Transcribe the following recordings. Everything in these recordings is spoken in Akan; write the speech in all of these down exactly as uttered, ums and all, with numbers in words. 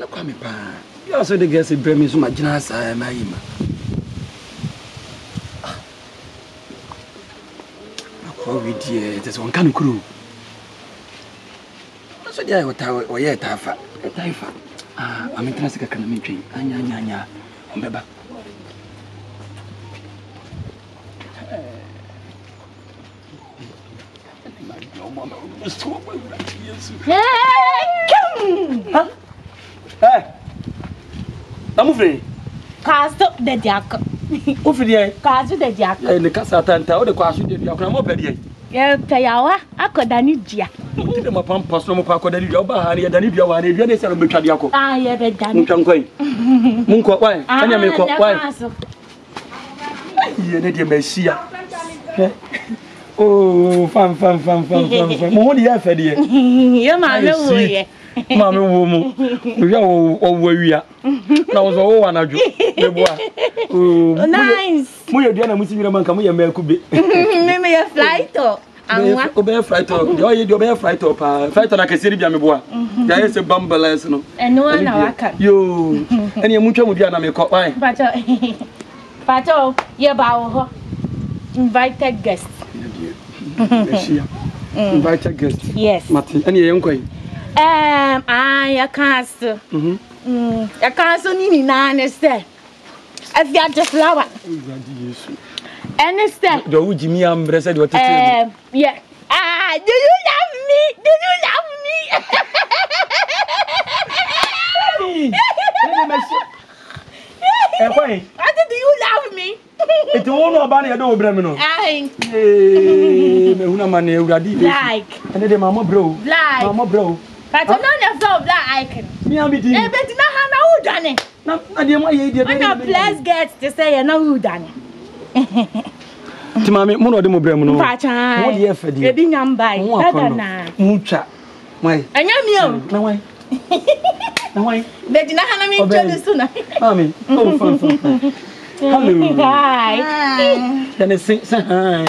na kwa me pa. You also the girls bring me so much na sa my ima. Akwa we die, it is one kan kuru. So dia o ta o ye ta fa. Ta fa. Ah, I'm interested ka na me twin. Anya anya anya. Ombeba. Hey, come! Huh? Hey! I'm free. Cast up the jack. Ufidi. Cast the jack. Eh, the casa tanta o de kwasu de dia kuna mo pedi. Yeah, payawa akoda ni dia. Ti de mo pam paso mo pa akoda ni dia o ba ha ni da ni dia wa ni dia ne se no betwa dia ko. Ah, yeah, be dan. Ntwan kwai. Mun ko wai. Anya me ko wai. Ye ne dia mesia. Oh, fam fam fam fam fam fam. Mo di afa de. Ye ma me wo ye. Ma me wo mu. Wi o o wawia. Na wo so wo wanadwo. Me boa. Oh, nice. Mo ye dia na musi bi na man ka mo ye ma ku be. Me me ye flight to. Anwa. O be flight to. De o ye de o be flight to pa. Flight to na ka seri bia me boa. Ya ye se bambalance no. Eno na waka. Yo. Ene mu twa mu bia na me ko. Why? Pato. Pato, ye ba wo ho. Invited guest. Invited guest. Yes. Mati, any young quay. Um, I can't. Mm hmm. I can't so nini na understand. If you are just flower. Understand? Do you Jimmy am blessed what it is? Um, yeah. Ah, do you love me? Do you love me? Eh, why? I do you love me? It won't know about it. I don't know. I me una mane uradi. Like. And the mama bro. Like. Mama bro. But I know you feel black icon. Me am it. Eh, but na ha na who done it? Na na dey my dey. When your place gets to say you know who done it. Ti mama mo no de mo bra mu no. Pacha. Mo dey efa dey. E bi nyam bai. Dada na. Mu twa. Why? Anya mi o. Na why? Na why? But na ha na me introduce na. Mami. Oh fun fun. Hello. Hi. Can I sing? Hi.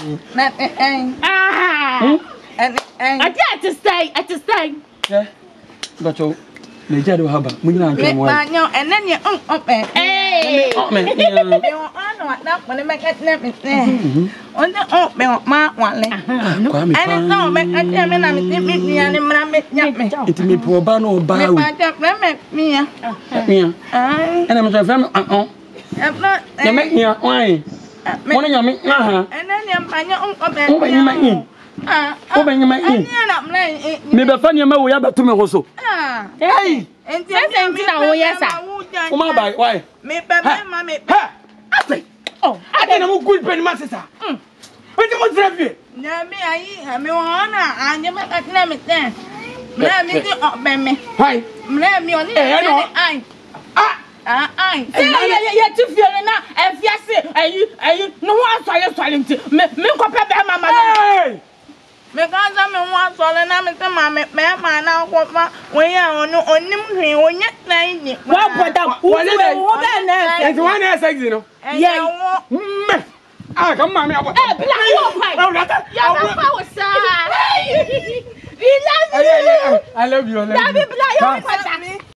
Ah. I got to stay. I to stay. Yeah. But you, the jado haba. We don't know why. No, and then you um um hey. Oh man. You know what? That when I make it let me say. On the oh me ma one. And it's no make it me na me me me and me me me. It me poor ba no ba. Me pa tap me me. Me. Ah. And I'm so fam uh uh. You make me why? One you make ah. And then you pa um um. Oh you make ah. Oh you make me be fan you ma wo ya beto me ho so. Ah. Hey. Enti enti na wo yes ah. O ma bai why? Me pa me ma me. Ha. Ate. Oh, ate na mo good pen ma sisa. Mm. Enti mo trafie. Na me ayi me wona anje me ka na me ten. Me me ti o be me. Why? Me me oni ai. Ah. Ah, ai. Say ya ya ti fie na e fie se ayi ayi no ho asore sore nti me me nkope be mama na. Me ka za me ho asore na me te ma me me ma na kofa we ya onu onim hwe onye nan ni. Wa boda wo be na e. Enti wa na sexy no. Yeah. Me. Ah, come on me abo. Eh, bila wo pai. Oh, that. Ya na fa wo sa. We love you. I love you. I love you. Dabi bila yo pai.